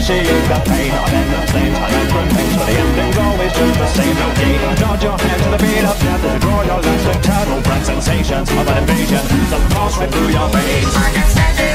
initiate the pain. On in the same time it remains, but the ending's always just the same. No gain. Nod your head to the beat of death as you draw your last eternal breath. Sensations of an invasion, the pulse right through your veins.